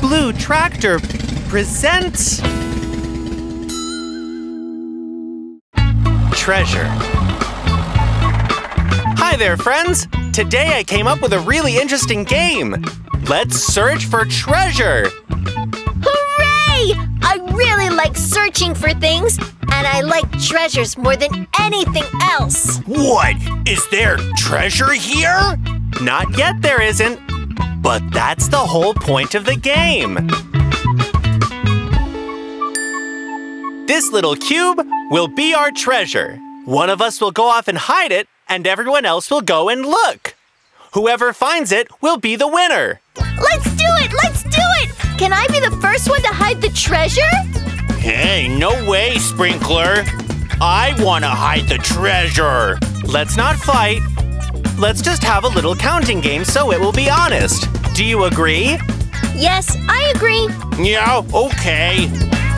Blue Tractor presents Treasure. Hi there, friends! Today I came up with a really interesting game. Let's search for treasure! Hooray! I really like searching for things, and I like treasures more than anything else. What? Is there treasure here? Not yet, there isn't. But that's the whole point of the game. This little cube will be our treasure. One of us will go off and hide it, and everyone else will go and look. Whoever finds it will be the winner. Let's do it! Let's do it! Can I be the first one to hide the treasure? Hey, no way, Sprinkler. I want to hide the treasure. Let's not fight. Let's just have a little counting game so it will be honest. Do you agree? Yes, I agree. Yeah, okay.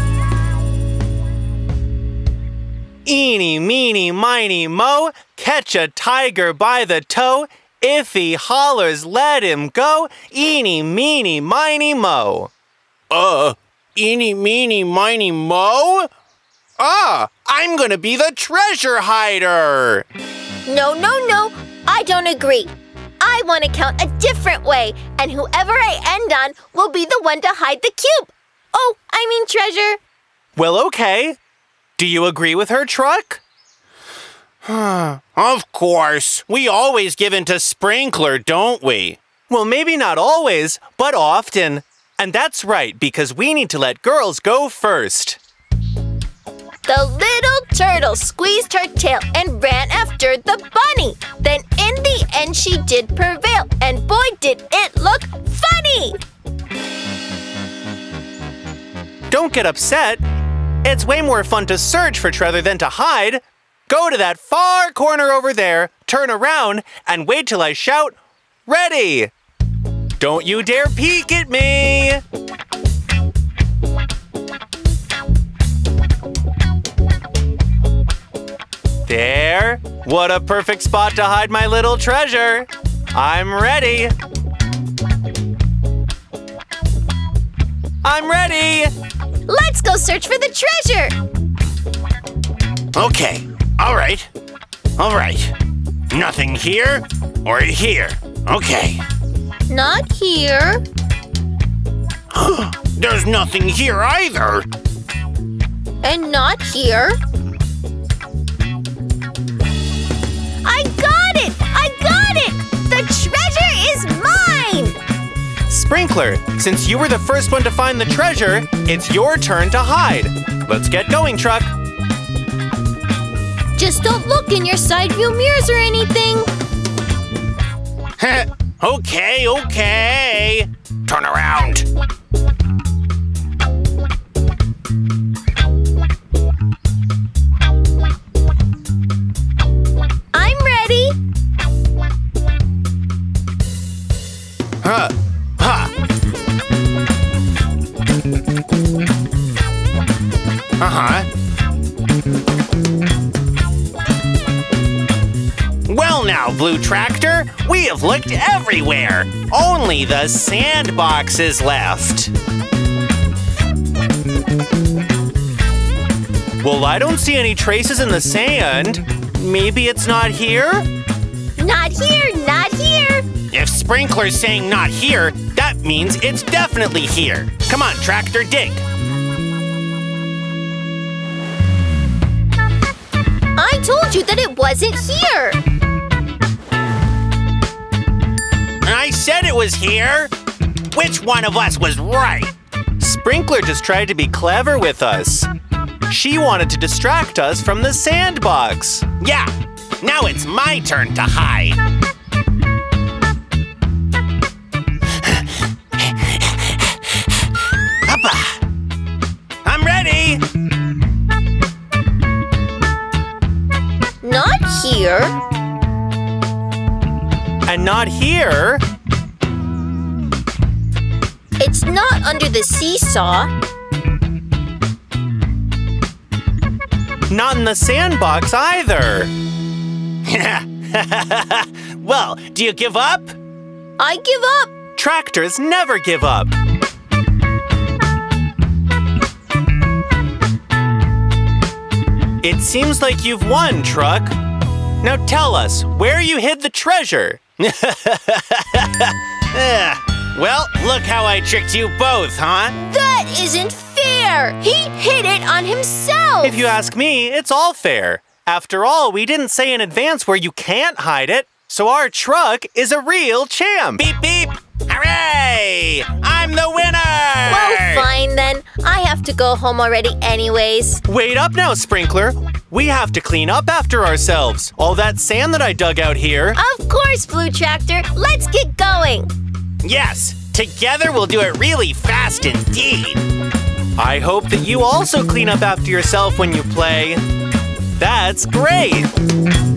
Eeny, meeny, miny, moe, catch a tiger by the toe. If he hollers, let him go. Eeny, meeny, miny, moe. Eeny, meeny, miny, moe? I'm gonna be the treasure hider. No, no, no. I don't agree. I want to count a different way, and whoever I end on will be the one to hide the cube. Oh, I mean treasure. Well, okay. Do you agree with her, Truck? Of course. We always give in to Sprinkler, don't we? Well, maybe not always, but often. And that's right, because we need to let girls go first. The little turtle squeezed her tail and ran after the bunny. Then in the end she did prevail, and boy did it look funny! Don't get upset. It's way more fun to search for treasure than to hide. Go to that far corner over there, turn around, and wait till I shout, "Ready!" Don't you dare peek at me! There! What a perfect spot to hide my little treasure! I'm ready! I'm ready! Let's go search for the treasure! Okay, all right. Nothing here or here. Okay. Not here. There's nothing here either. And not here. I got it! I got it! The treasure is mine! Sprinkler, since you were the first one to find the treasure, it's your turn to hide. Let's get going, Truck. Just don't look in your side view mirrors or anything. Okay. Turn around. I'm ready. Well now, Blue Tractor, we have looked everywhere. Only the sandbox is left. Well, I don't see any traces in the sand. Maybe it's not here? Not here, not here. If Sprinkler's saying not here, that means it's definitely here. Come on, Tractor, dig. I told you that it wasn't here. I said it was here. Which one of us was right? Sprinkler just tried to be clever with us. She wanted to distract us from the sandbox. Yeah, now it's my turn to hide. Hoppa! I'm ready. Not here. And not here. It's not under the seesaw. Not in the sandbox either. Well, do you give up? I give up. Tractors never give up. It seems like you've won, Truck. Now tell us where you hid the treasure. Well, look how I tricked you both, huh? That isn't fair! He hid it on himself! If you ask me, it's all fair. After all, we didn't say in advance where you can't hide it, so our Truck is a real champ. Beep, beep! Hooray! I'm the winner! Well, fine then. I have to go home already anyways. Wait up now, Sprinkler. We have to clean up after ourselves. All that sand that I dug out here. Of course, Blue Tractor. Let's get going. Yes, together we'll do it really fast indeed. I hope that you also clean up after yourself when you play. That's great!